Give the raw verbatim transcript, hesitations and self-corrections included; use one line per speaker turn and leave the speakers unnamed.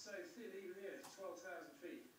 so thin even here, it's twelve thousand feet.